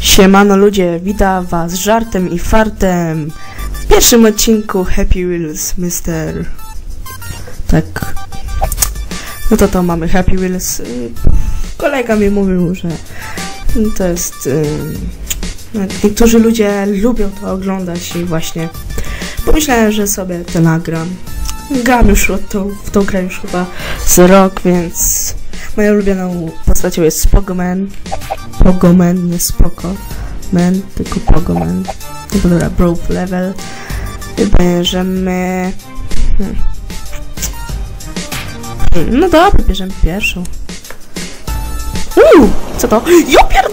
Siemano ludzie, witam was żartem i fartem w pierwszym odcinku Happy Wheels, Mr. Tak. No to mamy Happy Wheels. Kolega mi mówił, że to jest... niektórzy ludzie lubią to oglądać i właśnie pomyślałem, że sobie to nagram. Gram już w tą grę już chyba z rok, więc moją ulubioną postacią jest Spogoman. Pogoman, nie Spoko Man, tylko Pogoman. No dobra, Broke Level. Bierzemy... No dobra, bierzemy pierwszą. Co to? Jopier!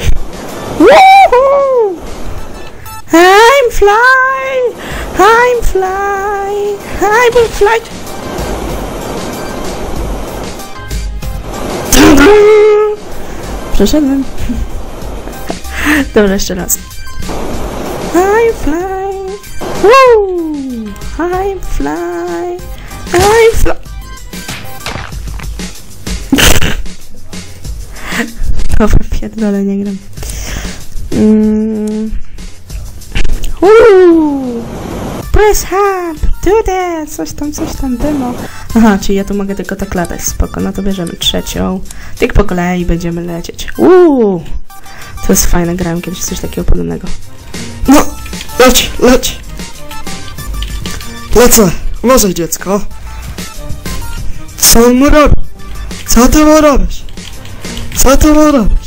Woohoo! I'm fly! I'm fly! I will fly! Przeszedłem. Dobra, jeszcze raz. I'm fly! Woo! I'm fly! I'm fly! Dobra, pierdolę, nie gram. Press hub! Do that! Coś tam demo. Aha, czyli ja tu mogę tylko tak latać, spoko. No to bierzemy trzecią. Tak po kolei będziemy lecieć. To jest fajne, grałem kiedyś coś takiego podobnego. No! Leć! Lecę! Uważaj, dziecko! Co on mu robi? Co ty mu robisz? Co ty mu robisz?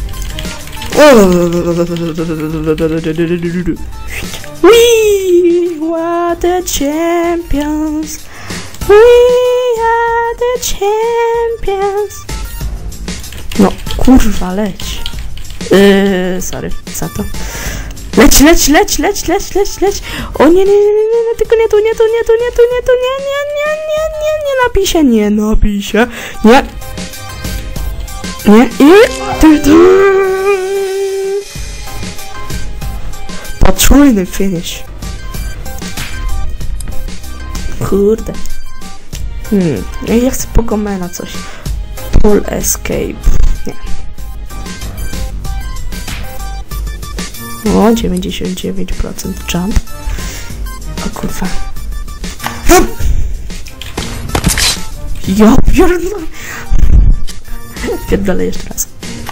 We are the champions. We are the champions. No, kurwa, leć. Sorry, za to. Leć. O nie, tylko nie tu, nie napij się, nie. Potrójny finish. Kurde. Ja chcę Pogomena coś. Pull escape. Nie. O, 99% jump. O kurwa. Ja pierdolę. Pierdolę jeszcze raz.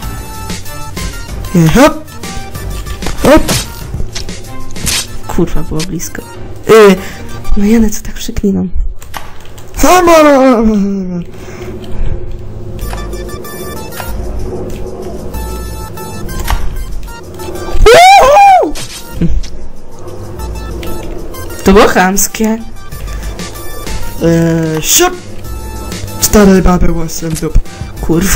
Kurwa, było blisko. No Jane, co tak przyklinam? To było chamskie. Siup! Starej baby łosem dup. Kurwa.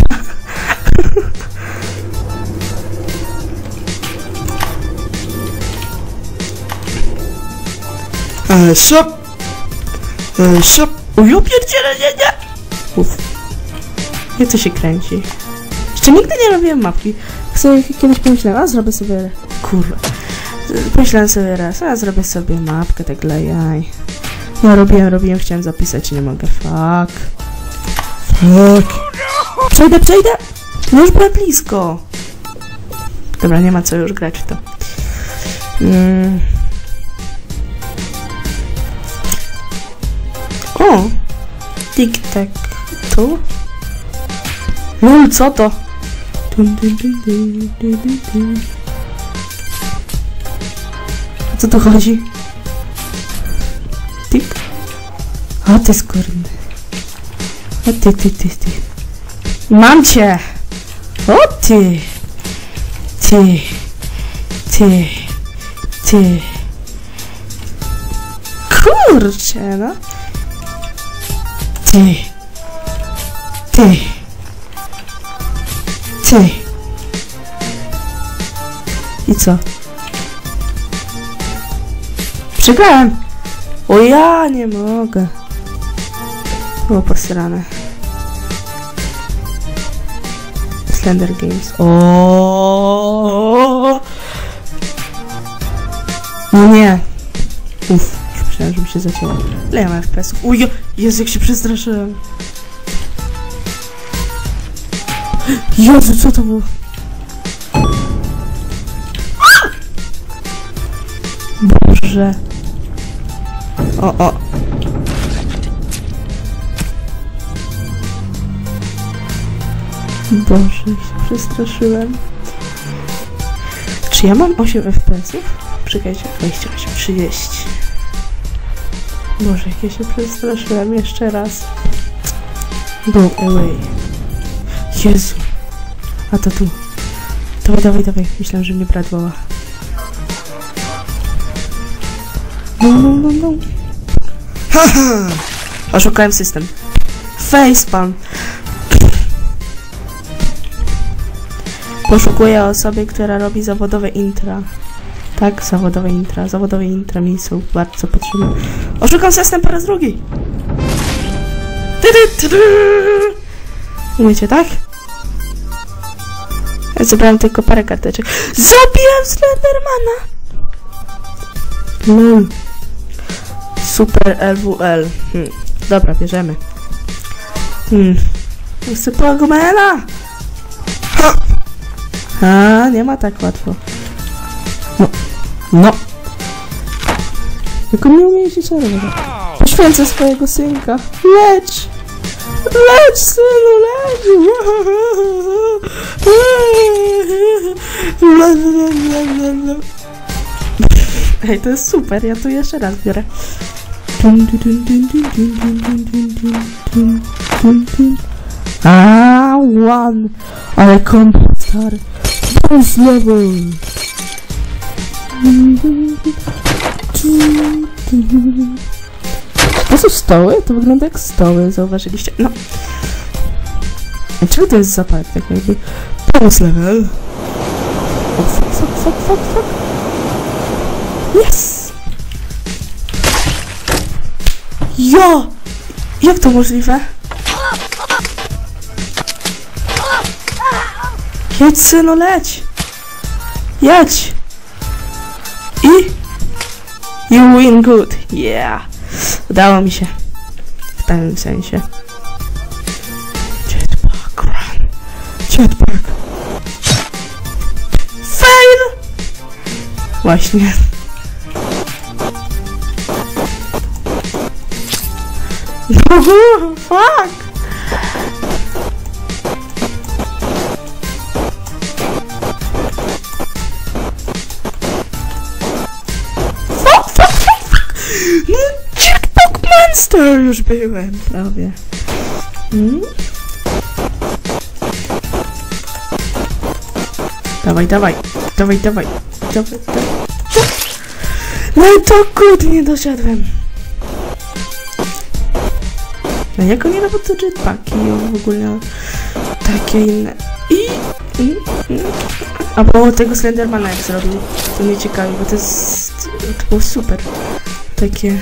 Siup! O, ja pierdzielę, nie! Uff. Jak to się kręci? Jeszcze nigdy nie robiłem mapki. Sobie kiedyś pomyślałem, zrobię sobie... Kurwa. Pomyślałem sobie raz, zrobię sobie mapkę, tak dla jaj. Ja robiłem, chciałem zapisać i nie mogę. Fuck. Przejdę! No już byłem blisko. Dobra, nie ma co już grać w to. O! Tic-tac tu? Lul, co to? O co tu chodzi? Tik? O ty skórny. O ty. Mam cię! O ty! Ty. Kurczę, no. Ty. I co? Przegrałem! O ja nie mogę. Było posrane. Slender Games. O. No nie. Uff, już myślałem, żeby się zacięło. Ile ja mam FPS-ów? Uj, Jezu, jak się przestraszyłem. Jezu, co to było? Dobrze. O. Boże, się przestraszyłem. Czy ja mam 8 FPS-ów? Czekajcie, 28, 30. Boże, jak ja się przestraszyłem jeszcze raz. Go away. Jezu. A to tu. Dawaj. Myślałem, że mnie brat woła. No. Haha! Oszukałem system. Facepalm. Poszukuję osoby, która robi zawodowe intra. Tak, zawodowe intra. Zawodowe intra mi są bardzo potrzebne. Oszukam system po raz drugi. Umiecie, tak? Ja zebrałem tylko parę karteczek. Zabiłem Slendermana! Super LWL. Dobra, bierzemy. Chcę Pogmana! A, nie ma tak łatwo. No. Tylko nie umie się czarować. Poświęcę swojego synka. Lecz, synu, lecz! Ej, to jest super, ja tu jeszcze raz biorę. One! Ale combat stary. Boss level! To są stoły? To wygląda jak stoły, zauważyliście? No. A czego to jest zapach tak jakby? Boss level! O, fuck. Yes! Jo! Jak to możliwe? Jedź, synu, leć! Jedź! You win good! Yeah! Udało mi się. W pewnym sensie. Jetpack! Fail! Właśnie. Fuck! No, Jetpack Monster już byłem prawie. Dawaj. No i to nie doszedłem. No jak oni robią te jetpacki w ogóle takie inne. A bo tego Slendermana jak zrobił, to mnie ciekawi, bo to było super. Takie...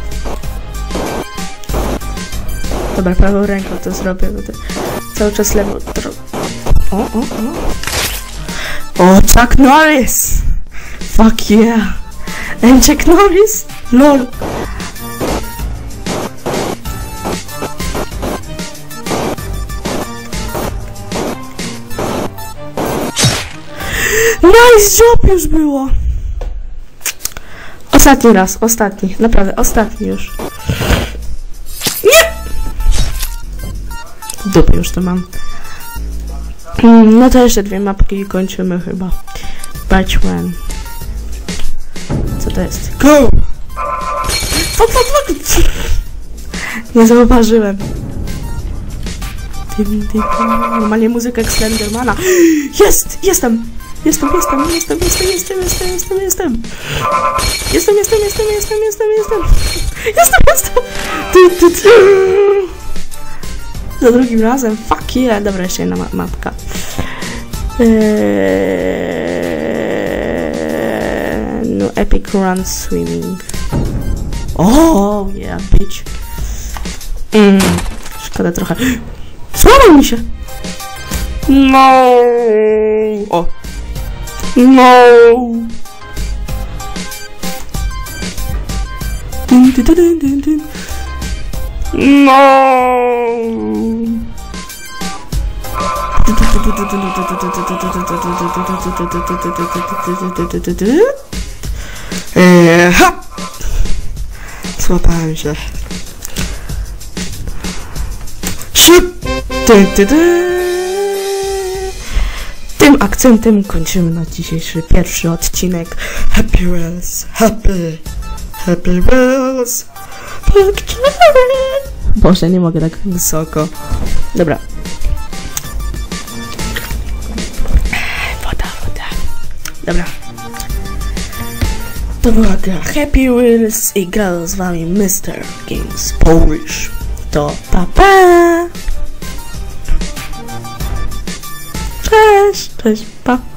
Dobra, prawą ręką to zrobię, bo to cały czas lewą... O, Chuck Norris! Fuck yeah! And Chuck Norris? LOL! Nice job już było! Ostatni raz, naprawdę, ostatni już. Nie! W dupie już to mam. No to jeszcze 2 mapki i kończymy chyba. Batchman. Co to jest? Go! Fuck! Nie zauważyłem. Normalnie muzyka jak Slendermana. Jestem! Za drugim razem. Fuck yeah. Dobra, jeszcze jedna mapka. No, Epic Run Swimming. Oh yeah, bitch. Szkoda trochę. Złamał mi się. No. O. No. No. Hop! Złapałem się. Tym akcentem kończymy na dzisiejszy pierwszy odcinek Happy Wheels, happy Wheels. Boże, nie mogę tak wysoko. Dobra. Woda. Dobra. To była gra Happy Wheels i grał z wami Mr. Games Polish. To pa pa! Cześć, pa!